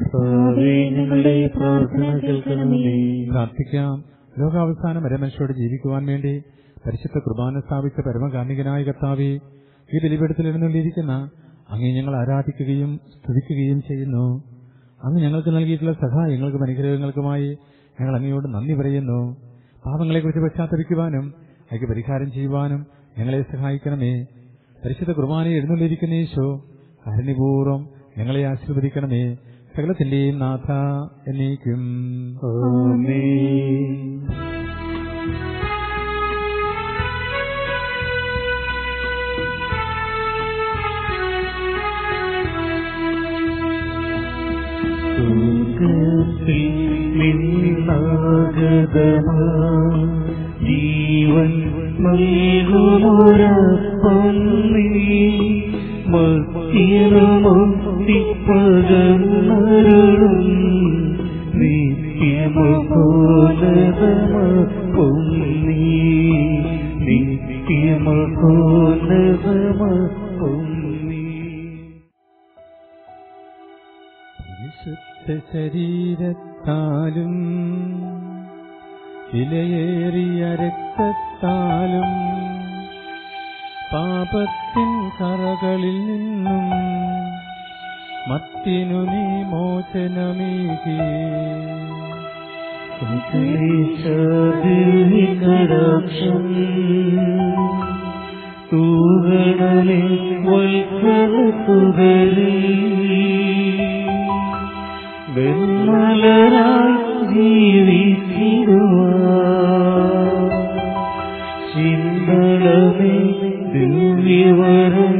പ്രാർത്ഥിക്കാം. ലോകാവസാനം വരെ മനുഷ്യരോട് ജീവിക്കുവാൻ വേണ്ടി പരിശുദ്ധ കുർബാന സ്ഥാപിച്ച പരമകാർണികനായ കർത്താവേ, ഈ ബലിപീഠത്തിൽ എഴുന്നള്ളിയിരിക്കുന്ന അങ്ങേ ഞങ്ങൾ ആരാധിക്കുകയും സ്തുതിക്കുകയും ചെയ്യുന്നു. അങ്ങ് ഞങ്ങൾക്ക് നൽകിയിട്ടുള്ള സഹായങ്ങൾക്കും അനുഗ്രഹങ്ങൾക്കുമായി ഞങ്ങൾ അങ്ങയോട് നന്ദി പറയുന്നു. പാപങ്ങളെക്കുറിച്ച് പശ്ചാത്തപിക്കുവാനും അതിക്ക് പരിഹാരം ചെയ്യുവാനും ഞങ്ങളെ സഹായിക്കണമേ. പരിശുദ്ധ കുർബാനയെ എഴുന്നള്ളിയിരിക്കുന്ന യേശോ, കാരുണ്യപൂർവ്വം ഞങ്ങളെ ആശീർവദിക്കണമേ. സകലത്തിന്റെയും നാഥ എന്നേക്കും. ജീവൻ നൽകുമൊരപ്പം നീ മത്തിനുമുക്തിപ്പകർന്നരുളും നിത്യമഹോന്നതമപ്പം നീ നിത്യമഹോന്നതമപ്പം നീ. വിശുദ്ധ ശരീരത്താലും വിലയേറിയ രക്തത്താലും പാപത്തിൻ കറകളിൽ നിന്നും മത്തിനു നീ മോചനമേകി. കടാക്ഷം തൂകണമേ വത്സലസുതരേ, വെൺമലരായി ജീവിച്ചിടുവാൻ ചിന്തളമേ ദിവ്യവരം.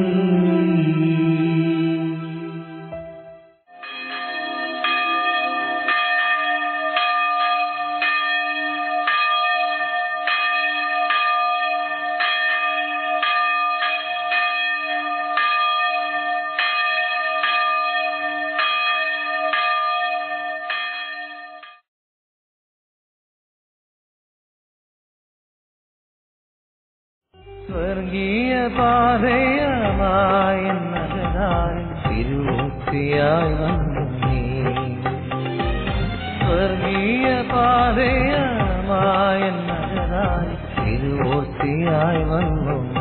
സ്വർഗീയ പാതയമായ നഗരായി തിരുവോക്തിയായി വന്നു നീ. സ്വർഗീയ പാതയമായ നഗരായി തിരുവോക്തിയായി വന്നു